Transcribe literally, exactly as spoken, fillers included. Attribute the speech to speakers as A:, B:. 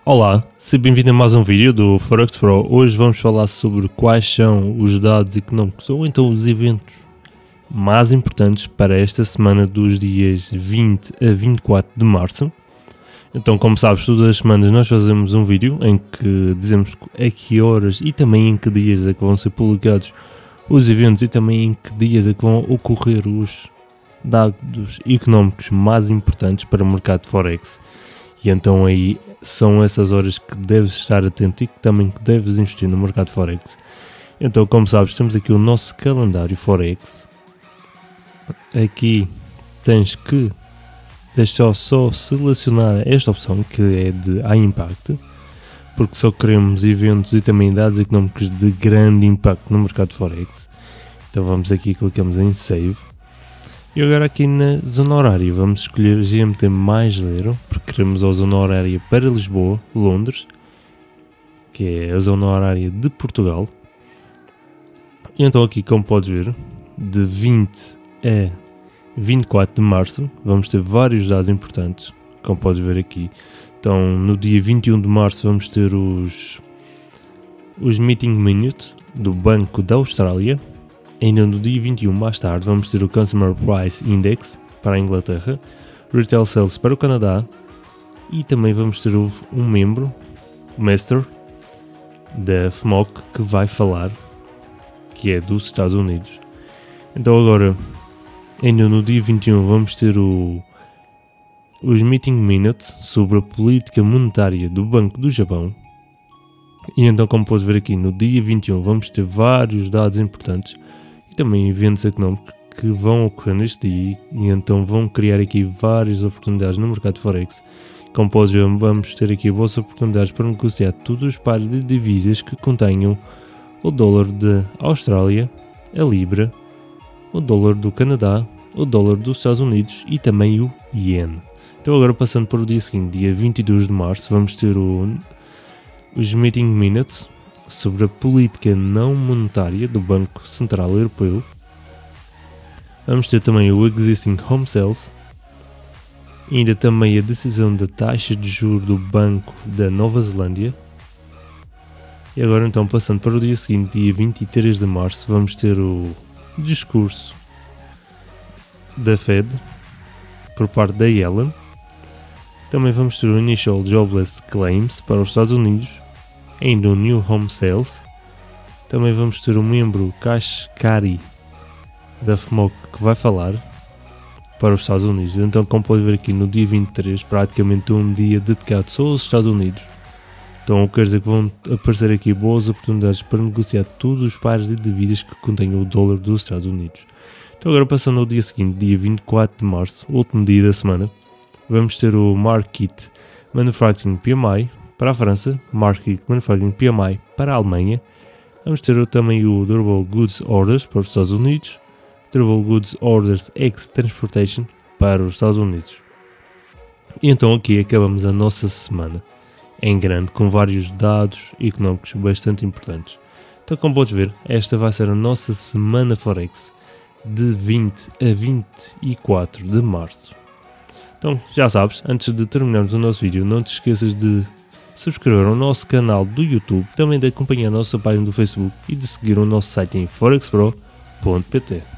A: Olá, seja bem-vindo a mais um vídeo do Forex Pro. Hoje vamos falar sobre quais são os dados económicos ou então os eventos mais importantes para esta semana dos dias vinte a vinte e quatro de março. Então, como sabes, todas as semanas nós fazemos um vídeo em que dizemos a que horas e também em que dias é que vão ser publicados os eventos e também em que dias é que vão ocorrer os dados económicos mais importantes para o mercado de Forex. E então aí são essas horas que deves estar atento e que também deves investir no mercado Forex. Então, como sabes, temos aqui o nosso calendário Forex. Aqui tens que deixar só selecionar esta opção que é de High Impact, porque só queremos eventos e também dados económicos de grande impacto no mercado Forex. Então vamos aqui, clicamos em Save. E agora aqui na zona horária vamos escolher G M T mais zero, porque queremos a zona horária para Lisboa, Londres, que é a zona horária de Portugal. E então aqui, como podes ver, de vinte a vinte e quatro de março vamos ter vários dados importantes, como podes ver aqui. Então no dia vinte e um de março vamos ter os, os Meeting Minutes do Banco da Austrália. Ainda no dia vinte e um, mais tarde, vamos ter o Consumer Price Index para a Inglaterra, Retail Sales para o Canadá e também vamos ter um membro, Master, da F M O C, que vai falar, que é dos Estados Unidos. Então agora, ainda no dia vinte e um, vamos ter o, os Meeting Minutes sobre a política monetária do Banco do Japão. E então, como podes ver aqui, no dia vinte e um vamos ter vários dados importantes também eventos económicos que vão ocorrer neste dia e então vão criar aqui várias oportunidades no mercado Forex. Como podes ver, vamos ter aqui boas oportunidades para negociar todos os pares de divisas que contenham o dólar da Austrália, a Libra, o dólar do Canadá, o dólar dos Estados Unidos e também o Yen. Então agora, passando para o dia seguinte, dia vinte e dois de março, vamos ter o, os Meeting Minutes sobre a política não monetária do Banco Central Europeu. Vamos ter também o Existing Home Sales, e ainda também a decisão da taxa de juros do Banco da Nova Zelândia. E agora então, passando para o dia seguinte, dia vinte e três de março, vamos ter o discurso da Fed por parte da Yellen. Também vamos ter o Initial Jobless Claims para os Estados Unidos, ainda o New Home Sales. Também vamos ter um membro Kashkari da F M O C que vai falar para os Estados Unidos. Então, como pode ver aqui, no dia vinte e três, praticamente um dia dedicado só aos Estados Unidos. Então, quer dizer que vão aparecer aqui boas oportunidades para negociar todos os pares de divisas que contenham o dólar dos Estados Unidos. Então, agora passando ao dia seguinte, dia vinte e quatro de março, último dia da semana, vamos ter o Market Manufacturing P M I para a França, Market Manufacturing P M I para a Alemanha. Vamos ter também o Durable Goods Orders para os Estados Unidos, Durable Goods Orders ex Transportation para os Estados Unidos. E então aqui acabamos a nossa semana em grande, com vários dados económicos bastante importantes. Então, como podes ver, esta vai ser a nossa semana Forex de vinte a vinte e quatro de março. Então, já sabes, antes de terminarmos o nosso vídeo, não te esqueças de subscrever o nosso canal do YouTube, também de acompanhar a nossa página do Facebook e de seguir o nosso site em forex pro ponto pt.